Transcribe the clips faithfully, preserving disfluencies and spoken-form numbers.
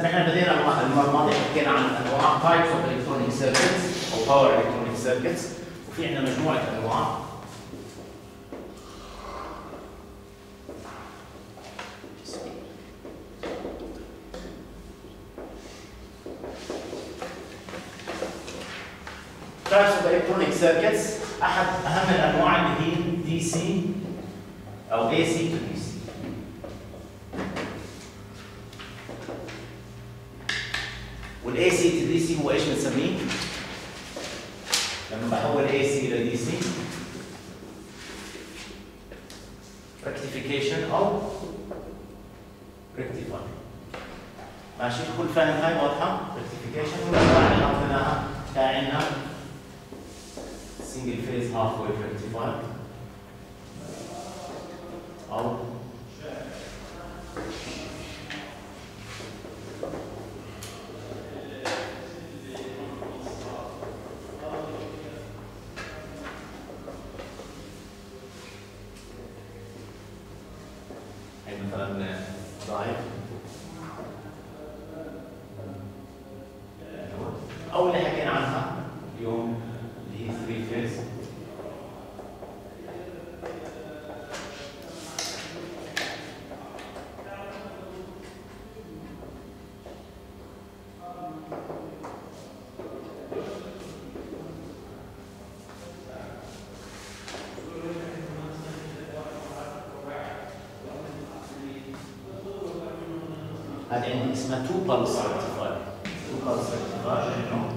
احنا بدينا المره الماضيه حكينا عن انواع تايبس اوف الكترونيك سيركتس او باور الكترونيك سيركتس، وفي عندنا مجموعه انواع. تايبس اوف الكترونيك سيركتس، احد اهم الانواع اللي هي دي سي او اي سي تو دي سي. والاي سي تو دي سي هو ايش بنسميه؟ لما بحول اي سي الى دي سي rectification او rectify. ماشي، كل فاهم هاي واضحه؟ rectification والانواع اللي اعطيناها كان عندنا single phase half wave rectifier او مثلا ضعيف او اللي حكينا عنها اليوم اللي هي ثري فيز. هذه عندي اسمها تو pulse rectifier. تو pulse rectifier انه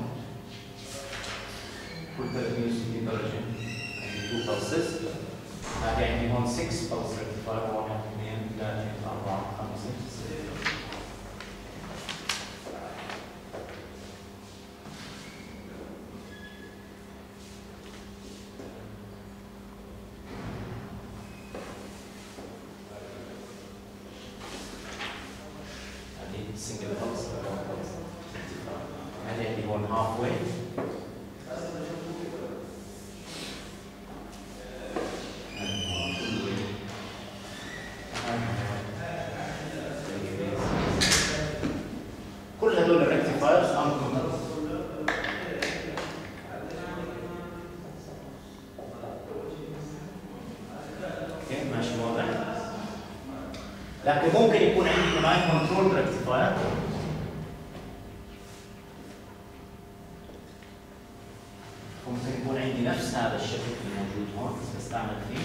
كل ثلاثمية وستين درجة عندي تو pulses. هذه عندي هون ستة pulse rectifier، واحد اثنين ثلاثة أربعة خمسة ستة. single pulse هذه اللي هون half wave. كل هذول الريكتيفايرز عندهم اوكي ماشي واضح. لكن ممكن يكون عندي كمان كنترول ريكتيفاير. ممكن يكون عندي نفس هذا الشكل اللي موجود هون بس بستعمل فيه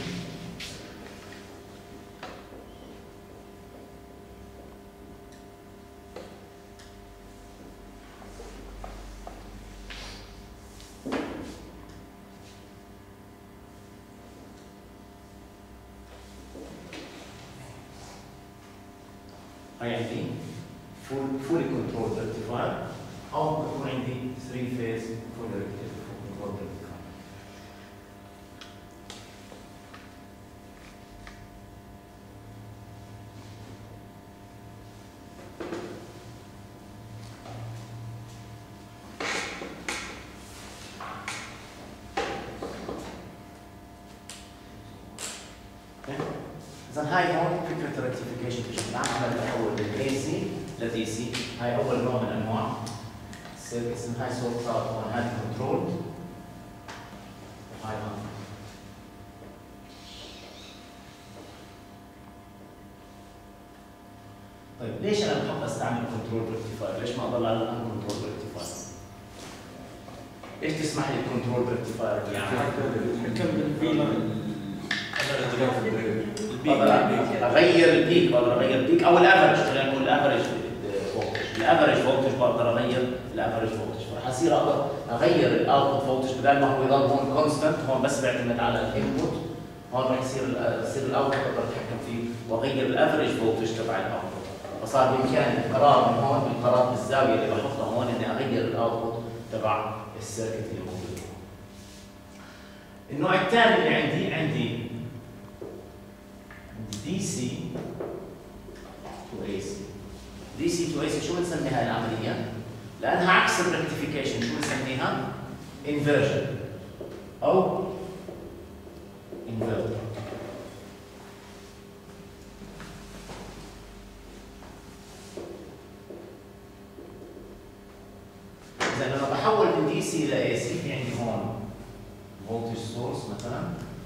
هاي عندي فول فولي كنترول ريكتيفاير، او بكون عندي ثري فيز فولي كنترول ريكتيفاير. إذا هاي هون فكرة الريكتيفيكيشن بشكل عام. عمل تحول من اي سي لدي سي. هاي أول نوع من أنواع السيركتس. هاي صوت صار هون هاي كنترول وهاي هون. طيب ليش أنا بحب أستعمل كنترول ريكتيفاير؟ ليش ما أضل على الأن كنترول ريكتيفاير؟ ايش تسمح لي الكنترول ريكتيفاير؟ يعني نكمل فينا بقدر اغير البيك، بقدر اغير البيك او الافرج. خلينا نقول الافرج فولتج. الافرج فولتج بقدر اغير الافرج فولتج، فرح اصير اقدر اغير الاوتبوت فولتج بدل ما هو يضل هون كونستنت. هون بس بيعتمد على الانبوت، هون رح يصير يصير الاوتبوت اقدر اتحكم فيه واغير الافرج فولتج تبع الاوتبوت. فصار بامكاني القرار من هون، القرار بالزاويه اللي بحطها هون اني اغير الاوتبوت تبع السيركت اللي موجود. النوع الثاني اللي عندي عندي دي سي تو اي سي. دي سي تو اي سي شو بنسمي هاي العمليه؟ لانها عكس الريكتيفيكيشن شو بنسميها؟ انفرجن او انفرتر. اذا لما بحول من دي سي الى اي سي في عندي هون فولتج سورس مثلا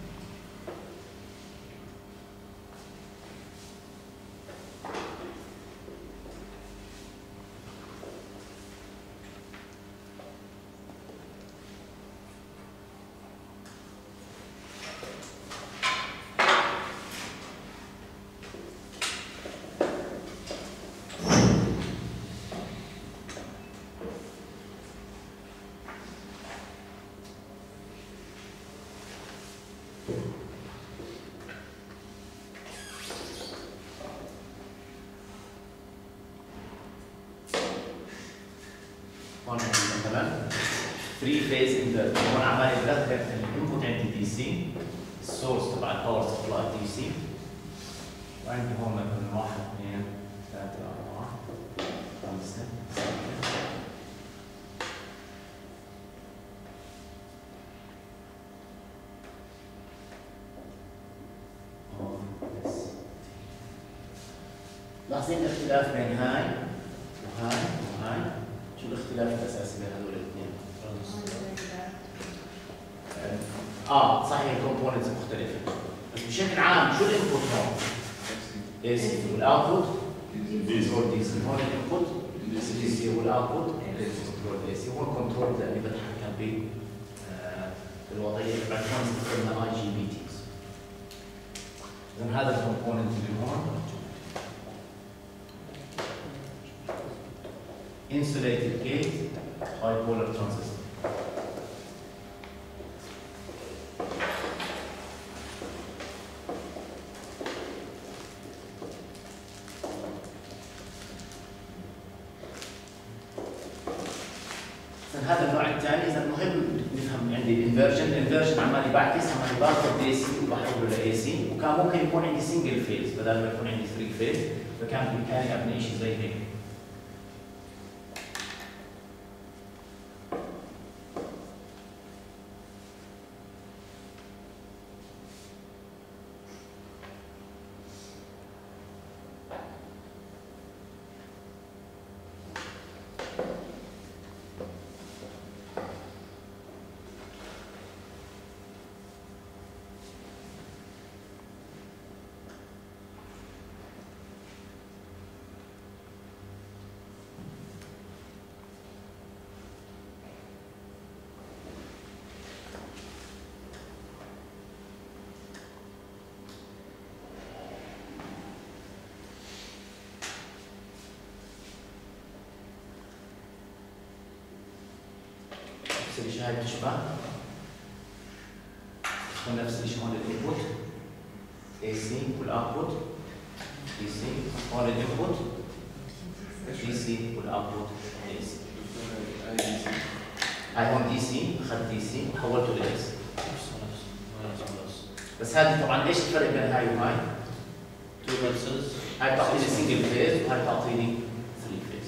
هون عندي مثلا ثري فيز انفرتر، هون عمال يدخل الانبوت عندي دي سي، السورس تبع الباور سبلاي دي سي، وعندي هون مثلا واحد اثنين ثلاثة أربعة خمسة ستة لاحظين الاختلاف بين هاي وهاي وهاي؟ شو الاختلاف الاساسي بين هذول الاثنين؟ اه صحيح الكومبوننتس مختلفه بس بشكل عام شو الانبوت هون؟ اي سي والاوتبوت دي سي هون الانبوت دي سي والاوتبوت كنترول اي سي هون كنترول اللي بتحكم به بالوضعيه تبعت هون استخدمنا اي جي بي تيز. اذا هذا الكومبوننت اللي هون insulated gate bipolar transistor. هذا النوع الثاني اذا مهم نفهم عندي الانفرجن، الانفرجن عمال بعكس عمال باخذ دي سي وبحوله لاي سي، وكان ممكن يكون عندي سنجل فيز بدل ما يكون عندي ثري فيز، فكان بامكاني ابني شيء زي هيك. نفس الشيء هاي بتشبه نفس الشيء هون الانبوت اي سي والاوتبوت دي سي، هون الانبوت دي سي والاوتبوت اي سي. هاي هون دي سي اخذت دي سي وحولته لاي سي. بس هذه طبعا ايش الفرق بين هاي وهاي؟ تو بلسز، هاي تعطيني سنجل فيز وهاي تعطيني ثري فيز.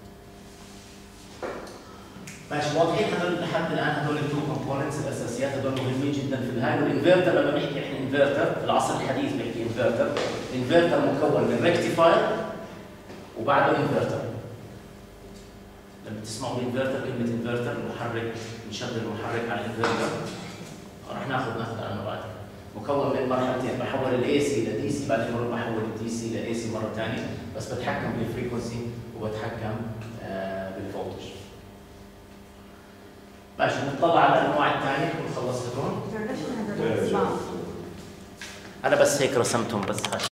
ماشي واضحين هذول لحد الان هذول التو كومبوننتس الاساسيات هذول مهمين جدا في الهاي. والانفرتر لما بنحكي احنا انفرتر في العصر الحديث بنحكي انفرتر، انفرتر مكون من ريكتيفاير وبعده انفرتر. لما تسمعوا انفرتر كلمه انفرتر المحرك بنشغل المحرك على الانفرتر رح ناخذ ناخذ عنه بعد. مكون من مرحلتين، بحول الاي سي لدي سي بعدين بروح بحول الدي سي لاي سي مره ثانيه، بس بتحكم بالفريكونسي وبتحكم آه بالفولتج. ماشي نطلع على الانواع الثانيه نكون خلصت هون. انا بس هيك رسمتهم بس.